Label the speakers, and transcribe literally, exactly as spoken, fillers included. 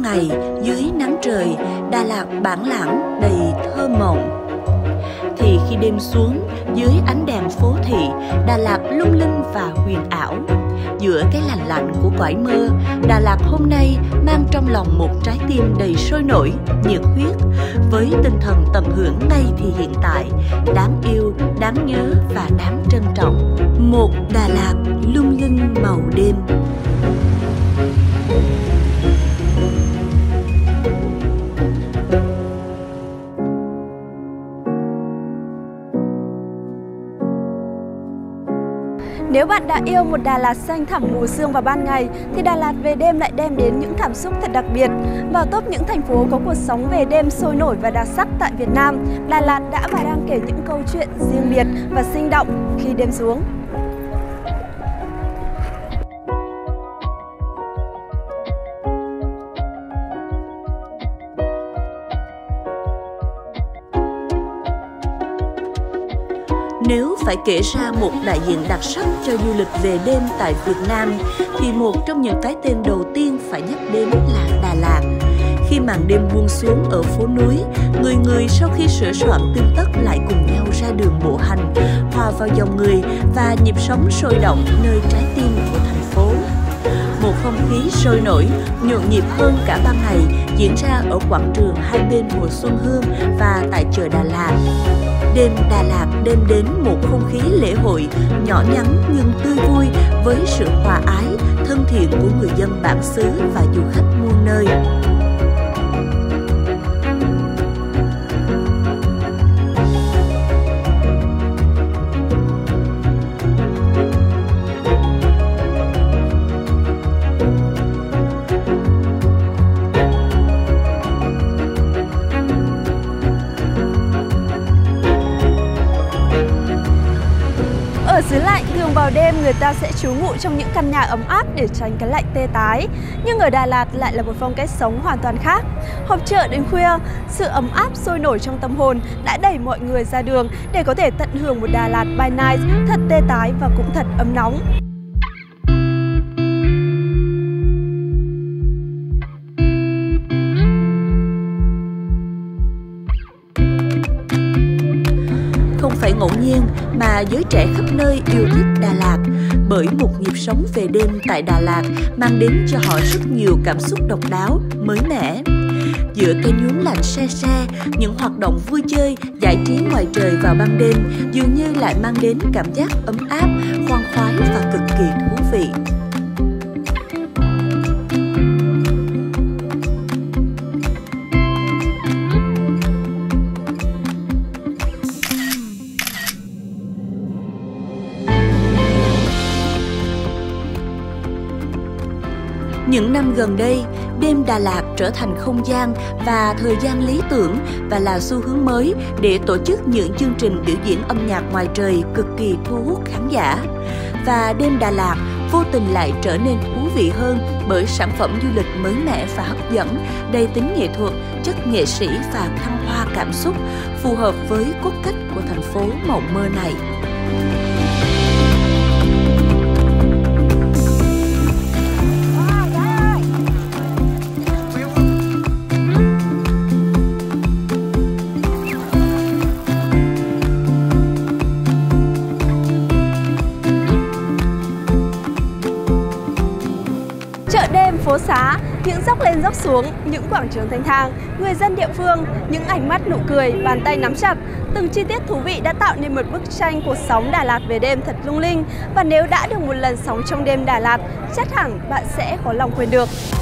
Speaker 1: ban ngày, dưới nắng trời, Đà Lạt bản lãng đầy thơ mộng. Thì khi đêm xuống, dưới ánh đèn phố thị, Đà Lạt lung linh và huyền ảo. Giữa cái lành lạnh của cõi mơ, Đà Lạt hôm nay mang trong lòng một trái tim đầy sôi nổi, nhiệt huyết, với tinh thần tận hưởng ngay thì hiện tại, đáng yêu, đáng nhớ và đáng trân trọng. Một Đà Lạt lung linh màu đêm.
Speaker 2: Nếu bạn đã yêu một Đà Lạt xanh thẳm mù sương vào ban ngày, thì Đà Lạt về đêm lại đem đến những cảm xúc thật đặc biệt. Vào top những thành phố có cuộc sống về đêm sôi nổi và đặc sắc tại Việt Nam, Đà Lạt đã và đang kể những câu chuyện riêng biệt và sinh động khi đêm xuống.
Speaker 1: Nếu phải kể ra một đại diện đặc sắc cho du lịch về đêm tại Việt Nam, thì một trong những cái tên đầu tiên phải nhắc đến là Đà Lạt. Khi màn đêm buông xuống ở phố núi, người người sau khi sửa soạn tươm tất lại cùng nhau ra đường bộ hành, hòa vào dòng người và nhịp sống sôi động nơi trái tim của thành phố. Một không khí sôi nổi, nhộn nhịp hơn cả ban ngày diễn ra ở quảng trường hai bên Hồ Xuân Hương và tại chợ Đà Lạt. Đêm Đà Lạt đem đến một không khí lễ hội nhỏ nhắn nhưng tươi vui với sự hòa ái, thân thiện của người dân bản xứ và du khách muôn nơi.
Speaker 2: Ở xứ lạnh, thường vào đêm người ta sẽ trú ngụ trong những căn nhà ấm áp để tránh cái lạnh tê tái. Nhưng ở Đà Lạt lại là một phong cách sống hoàn toàn khác. Họp chợ đến khuya, sự ấm áp sôi nổi trong tâm hồn đã đẩy mọi người ra đường để có thể tận hưởng một Đà Lạt by night thật tê tái và cũng thật ấm nóng.
Speaker 1: Không phải ngẫu nhiên mà giới trẻ khắp nơi yêu thích Đà Lạt, bởi một nhịp sống về đêm tại Đà Lạt mang đến cho họ rất nhiều cảm xúc độc đáo, mới mẻ. Giữa cái nhuốm lạnh se se, những hoạt động vui chơi, giải trí ngoài trời vào ban đêm dường như lại mang đến cảm giác ấm áp, khoan khoái và cực kỳ thú vị. Những năm gần đây, đêm Đà Lạt trở thành không gian và thời gian lý tưởng và là xu hướng mới để tổ chức những chương trình biểu diễn âm nhạc ngoài trời cực kỳ thu hút khán giả. Và đêm Đà Lạt vô tình lại trở nên thú vị hơn bởi sản phẩm du lịch mới mẻ và hấp dẫn, đầy tính nghệ thuật, chất nghệ sĩ và thăng hoa cảm xúc, phù hợp với cốt cách của thành phố mộng mơ này.
Speaker 2: Chợ đêm, phố xá, những dốc lên dốc xuống, những quảng trường thanh thang, người dân địa phương, những ánh mắt nụ cười, bàn tay nắm chặt, từng chi tiết thú vị đã tạo nên một bức tranh cuộc sống Đà Lạt về đêm thật lung linh. Và nếu đã được một lần sống trong đêm Đà Lạt, chắc hẳn bạn sẽ khó lòng quên được.